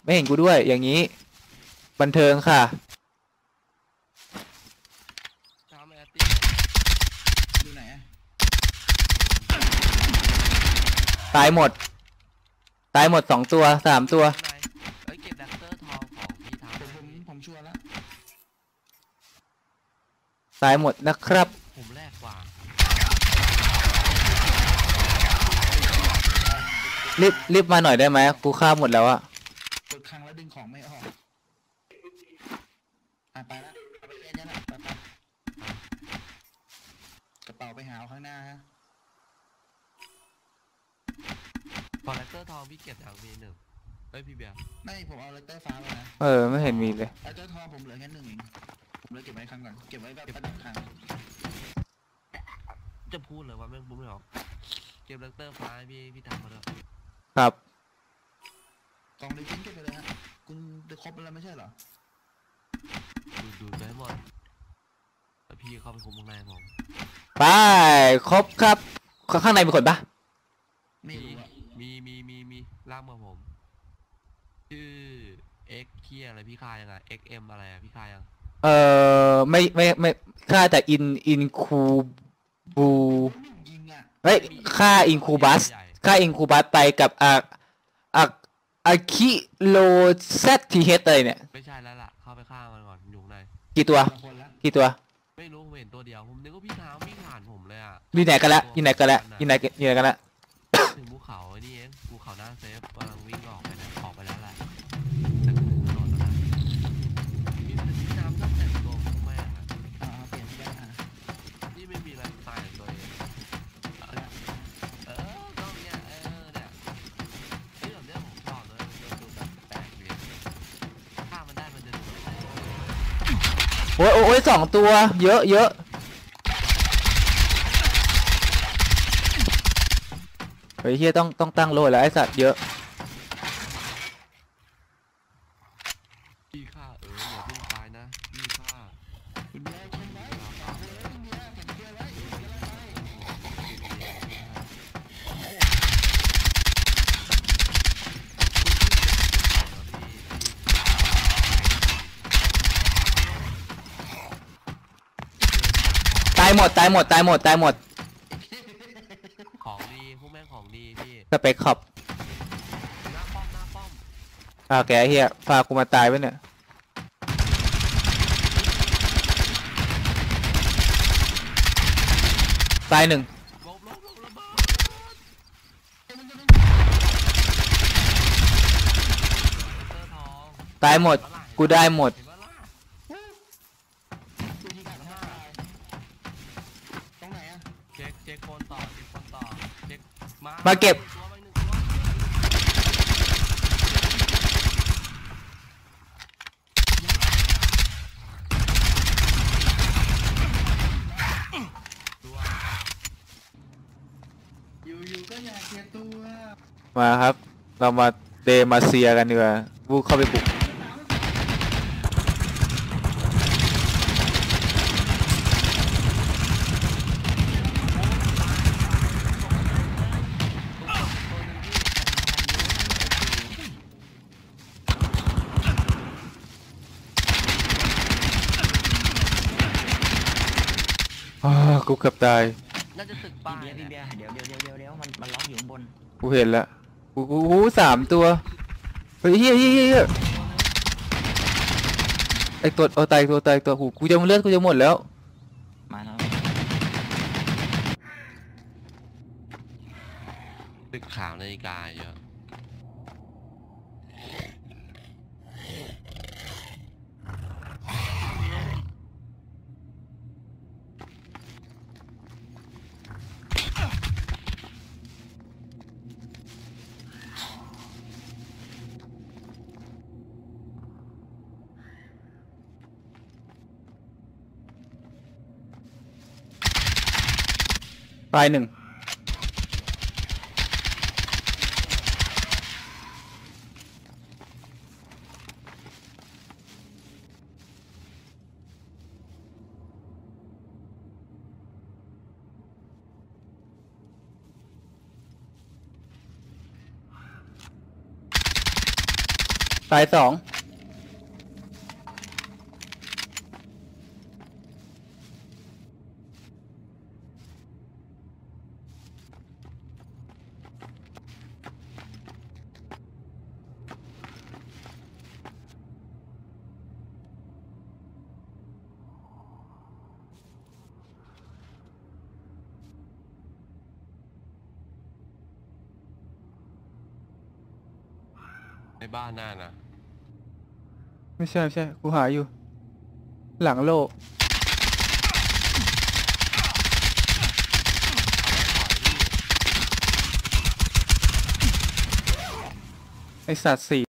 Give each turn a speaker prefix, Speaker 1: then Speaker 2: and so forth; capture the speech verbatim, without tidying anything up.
Speaker 1: ไม่เห็นกูด้วยอย่างนี้บันเทิงค่ะ
Speaker 2: อยู่ไหน
Speaker 1: ตายหมดตายหมดสองตัวสามตัว
Speaker 3: เอ้ยเก็บแดกเตอร์ทองของพี่ทำ
Speaker 2: ผมผมชัวร์แล้ว
Speaker 1: ตายหมดนะครับ
Speaker 3: ผมแรกกว่า
Speaker 1: รีบรีบมาหน่อยได้ไหมกูฆ่าหมดแล้วอะ
Speaker 2: กดครั้งแล้วดึงของไม่ออกอ่ะไปละไปเล่นนี่แหละไปไปกระเป๋าไปหาข้างหน้าฮะ
Speaker 3: พอแดกเตอร์ทองพี่เก็บอย่างมีหนึ่งเฮ้ยพี่เบียร์
Speaker 2: ไม่ผมเอาเลเตอร์ฟ้าไปนะ
Speaker 1: เออไม่เห็นมีเลย
Speaker 2: เลเตอร์ทองผมเหลือแค่หนึ่งเองผมเลยเก็บไว้ครั้งก่อนเก็บไว้แบบประดับครั้ง
Speaker 3: จะพูดเลยว่าไม่พูดไม่ออกเก็บแดกเตอร์ฟ้าพี่พี่ทำมาแล้ว
Speaker 1: ครับ
Speaker 2: กล่องเลยทิ้งเก็บไปเลยฮะคุณได้ครบแล้วไม่ใช่เหรอ
Speaker 3: ดูดูได้หมดแล้วพี่เข้าไปคุมข้างในผม
Speaker 1: ไปครบครับข้างในมีคนปะ
Speaker 2: ไม่รู้อะ
Speaker 3: มีมีมีมีล่างมาผมชื่อ X เคียอะไรพี่คายังไง เอ็กซ์ เอ็ม อะไรอะพี่คายัง
Speaker 1: เออไม่ไม่ไม่ค่าแต่อินอินคูบูเฮ้ยค่าอินคูบัสค่าอินคูบัสไปกับอ่ะอ่ะอะคิโลเซตทีเฮดอะไรเนี่ย
Speaker 3: ไม่ใช่แล้วล่ะเข้าไปฆ่ามันก่อนอยู่ใน
Speaker 1: กี่ตัวกี่ตัว
Speaker 3: ไม่รู้ผมเห็นตัวเดียวผมนึกว่าพี่เท้าวิ่งผ่านผมเลยอ่ะ
Speaker 1: อยู่ไหนกันละอยู่ไหนกันละอยู่ไหนอยู่ไหนกันละ
Speaker 3: ถึงภูเขาไอ้นี่เองภูเขาหน้าเซฟกำลังวิ่งออกไปนะออกไปแล้วแหละพี่น้ำชอบแต่งตัวผมแม่อะ
Speaker 2: อ่าเปลี่ยนไปอ่ะ
Speaker 3: นี่ไม่มีอะไรตายตัวเองเออต้องเนี้ยเออเนี่ยไอ้แบบเนี้ยผมชอบเลยดูแบบแปลกดีถ้ามันได้มันจะดู
Speaker 1: โอ้ยโอ้ยสองตัวเยอะเยอะเฮ้ยเฮียต้องต้องตั้งโล่แล้วไอ้สัตว์เยอะ
Speaker 3: พี่ฆ่าเอออย่าเพิ่งตายนะพี่ฆ่า
Speaker 2: คุณแม่เช่นไรคุณแม่เห็นเชื่อไว้
Speaker 1: ตายหมดตายหมดตายหมดตายหมด
Speaker 3: ของดีพวกแม่งของดีพี่
Speaker 1: สเปคขอบ
Speaker 3: หน้าป้อมหน้าป้อม
Speaker 1: อ่าแกเฮียพากูมาตายไปเนี่ยตายหนึ่งตายหมดกูได้หมด
Speaker 3: เช็คเช็คคนต่อเช็คคนต่อเช็คมา
Speaker 1: มาเก็บ
Speaker 2: อยู่ๆก็อยากเสียตัว
Speaker 1: มาครับเรามาเดมาเซียกันดีกว่าบุกเข้าไปบุกกูเกือบตาย
Speaker 3: น่าจะตึกป้าย
Speaker 2: พี่เบียร์เดี๋ยวเดี๋ยวเดี๋ยวเดี๋ยวเดี๋ยวมันมันล็อกอยู่ข้างบน
Speaker 1: กูเห็นแล้วกูกูสามตัวเฮ้ยเฮ้ยเฮ้ยเฮ้ยไอตัวเอาตายตัวตายตัวหูกูจะเลือดกูจะหมดแล้ว
Speaker 2: มาแล้ว
Speaker 3: ตึกขาวนาฬิกาเยอะ
Speaker 1: ตายหนึ่งตายสอง
Speaker 3: ในบ้านหน้านะ
Speaker 1: ไม่ใช่ไม่ใช่กูหาอยู่ หลังโลกไอสัตว์สี่